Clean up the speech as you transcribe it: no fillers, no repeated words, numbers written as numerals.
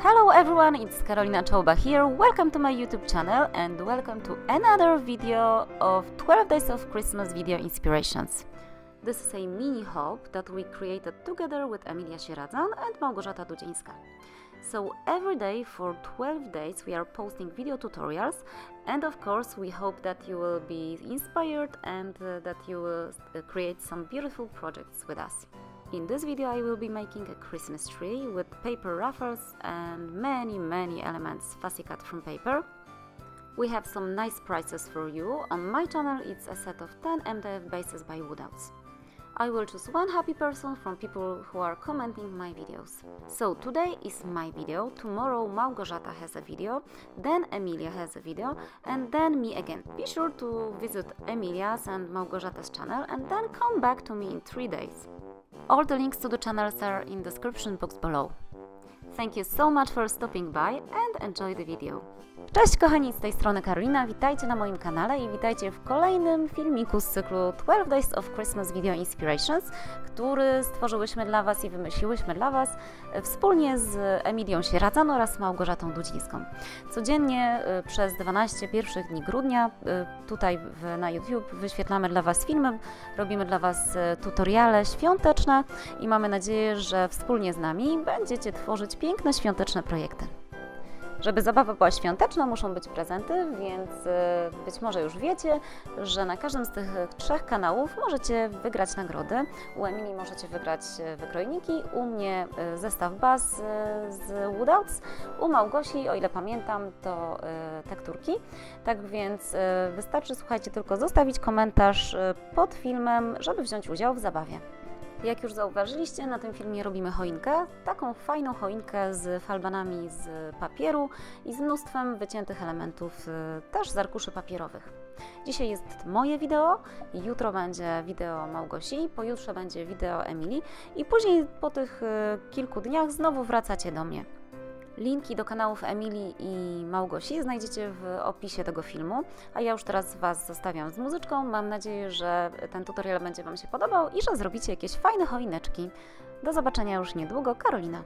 Hello everyone, it's Karolina Czołba here. Welcome to my YouTube channel and welcome to another video of 12 Days of Christmas video inspirations. This is a mini hop that we created together with Emilia Sieradzan and Małgorzata Dudzińska. So every day for 12 days we are posting video tutorials, and of course we hope that you will be inspired and that you will create some beautiful projects with us. In this video I will be making a Christmas tree with paper ruffles and many elements fussy cut from paper. We have some nice prizes for you. On my channel it's a set of 10 MDF bases by Woodouts. I will choose one happy person from people who are commenting my videos. So today is my video, tomorrow Małgorzata has a video, then Emilia has a video, and then me again. Be sure to visit Emilia's and Małgorzata's channel and then come back to me in 3 days. All the links to the channels are in the description box below. Thank you so much for stopping by and enjoy the video. Cześć kochani, z tej strony Karolina, witajcie na moim kanale i witajcie w kolejnym filmiku z cyklu 12 Days of Christmas Video Inspirations, który stworzyłyśmy dla Was i wymyśliłyśmy dla Was wspólnie z Emilią Sieradzan oraz Małgorzatą Dudzińską. Codziennie przez 12 pierwszych dni grudnia tutaj na YouTube wyświetlamy dla Was filmy, robimy dla Was tutoriale świąteczne i mamy nadzieję, że wspólnie z nami będziecie tworzyć piękne świąteczne projekty. Żeby zabawa była świąteczna, muszą być prezenty, więc być może już wiecie, że na każdym z tych 3 kanałów możecie wygrać nagrody. U Emilii możecie wygrać wykrojniki, u mnie zestaw baz z Woodouts, u Małgosi, o ile pamiętam, to tekturki. Tak więc wystarczy, słuchajcie, tylko zostawić komentarz pod filmem, żeby wziąć udział w zabawie. Jak już zauważyliście, na tym filmie robimy choinkę, taką fajną choinkę z falbanami z papieru i z mnóstwem wyciętych elementów, też z arkuszy papierowych. Dzisiaj jest moje wideo, jutro będzie wideo Małgosi, pojutrze będzie wideo Emilii i później po tych kilku dniach znowu wracacie do mnie. Linki do kanałów Emilii i Małgosi znajdziecie w opisie tego filmu, a ja już teraz Was zostawiam z muzyczką. Mam nadzieję, że ten tutorial będzie Wam się podobał i że zrobicie jakieś fajne choineczki. Do zobaczenia już niedługo, Karolina.